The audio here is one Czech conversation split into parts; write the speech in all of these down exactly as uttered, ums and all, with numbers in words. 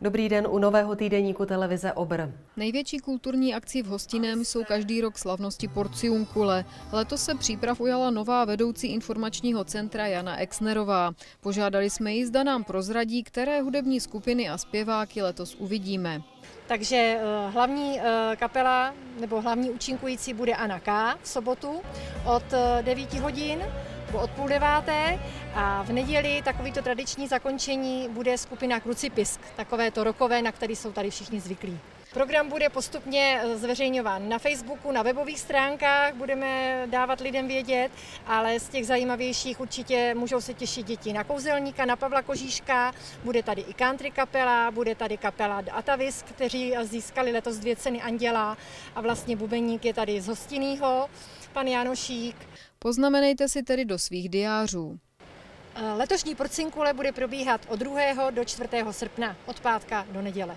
Dobrý den u nového týdeníku televize Obr. Největší kulturní akcí v Hostinem jsou každý rok slavnosti Porciunkule. Letos se příprav ujala nová vedoucí informačního centra Jana Exnerová. Požádali jsme ji, zda nám prozradí, které hudební skupiny a zpěváky letos uvidíme. Takže hlavní kapela nebo hlavní účinkující bude Anna K. v sobotu od devíti hodin. Od půl deváté a v neděli takovýto tradiční zakončení bude skupina Krucipisk, takové to rokové, na který jsou tady všichni zvyklí. Program bude postupně zveřejňován na Facebooku, na webových stránkách, budeme dávat lidem vědět, ale z těch zajímavějších určitě můžou se těšit děti na Kouzelníka, na Pavla Kožíška, bude tady i country kapela, bude tady kapela Atavis, kteří získali letos dvě ceny Anděla a vlastně bubeník je tady z Hostinného, pan Janošík. Poznamenejte si tedy do svých diářů. Letošní Porciunkule bude probíhat od druhého do čtvrtého srpna, od pátka do neděle.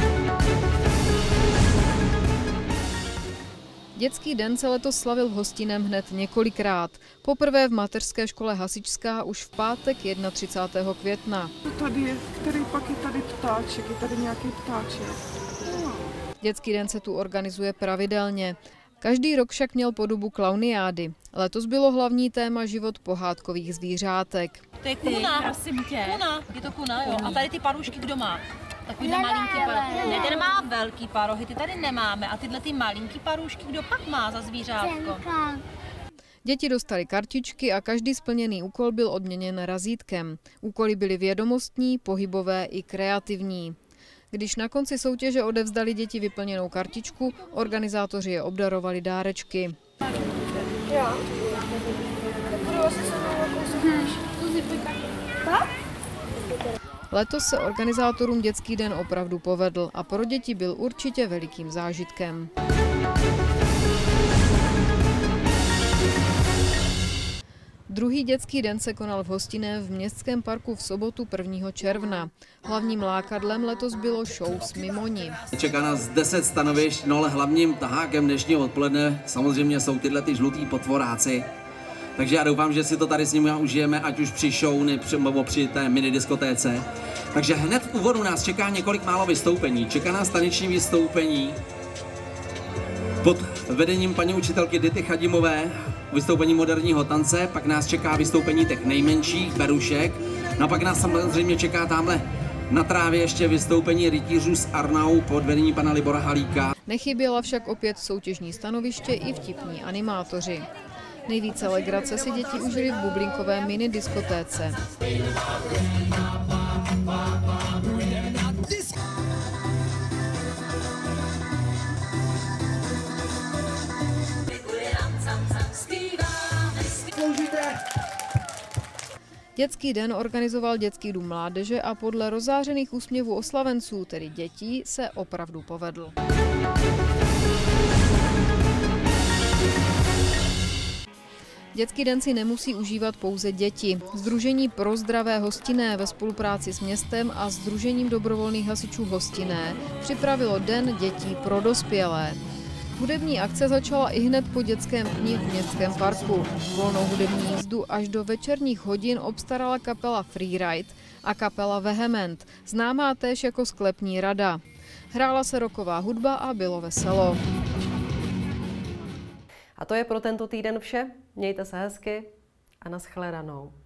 Dětský den se letos slavil v Hostinem hned několikrát. Poprvé v mateřské škole Hasičská už v pátek třicátého prvního května. Tady je, který pak je tady ptáček, je tady nějaký ptáček. Dětský den se tu organizuje pravidelně. Každý rok však měl podobu klauniády. Letos bylo hlavní téma život pohádkových zvířátek. To je kuna, prosím tě. Kuna, je to kuna, jo. A tady ty parušky kdo má? Takovýhle malinký parohy. Ne, ten má velký parohy, ty tady nemáme. A tyhle ty malinký parušky kdo pak má za zvířátko? Děti dostali kartičky a každý splněný úkol byl odměněn razítkem. Úkoly byly vědomostní, pohybové i kreativní. Když na konci soutěže odevzdali děti vyplněnou kartičku, organizátoři je obdarovali dárečky. Letos se organizátorům Dětský den opravdu povedl a pro děti byl určitě velikým zážitkem. Druhý dětský den se konal v Hostiném v Městském parku v sobotu prvního června. Hlavním lákadlem letos bylo show s Mimoni. Čeká nás deset stanovišť, no ale hlavním tahákem dnešního odpoledne samozřejmě jsou tyhle ty žlutý potvoráci. Takže já doufám, že si to tady s nimi užijeme, ať už při show nebo při té mini diskotéce. Takže hned v úvodu nás čeká několik málo vystoupení. Čeká nás taneční vystoupení pod vedením paní učitelky Dity Chadimové, vystoupení moderního tance, pak nás čeká vystoupení těch nejmenších berušek, no a pak nás samozřejmě čeká tamhle na trávě ještě vystoupení rytířů z Arnau pod vedením pana Libora Halíka. Nechyběla však opět soutěžní stanoviště i vtipní animátoři. Nejvíce legrace si děti užili v bublinkové mini diskotéce. Dětský den organizoval Dětský dům mládeže a podle rozzářených úsměvů oslavenců, tedy dětí, se opravdu povedl. Dětský den si nemusí užívat pouze děti. Sdružení Pro zdravé Hostinné ve spolupráci s městem a Sdružením dobrovolných hasičů Hostinné připravilo Den dětí pro dospělé. Hudební akce začala i hned po dětském dni v Městském parku. Volnou hudební jízdu až do večerních hodin obstarala kapela Freeride a kapela Vehement, známá též jako Sklepní rada. Hrála se rocková hudba a bylo veselo. A to je pro tento týden vše. Mějte se hezky a nashledanou.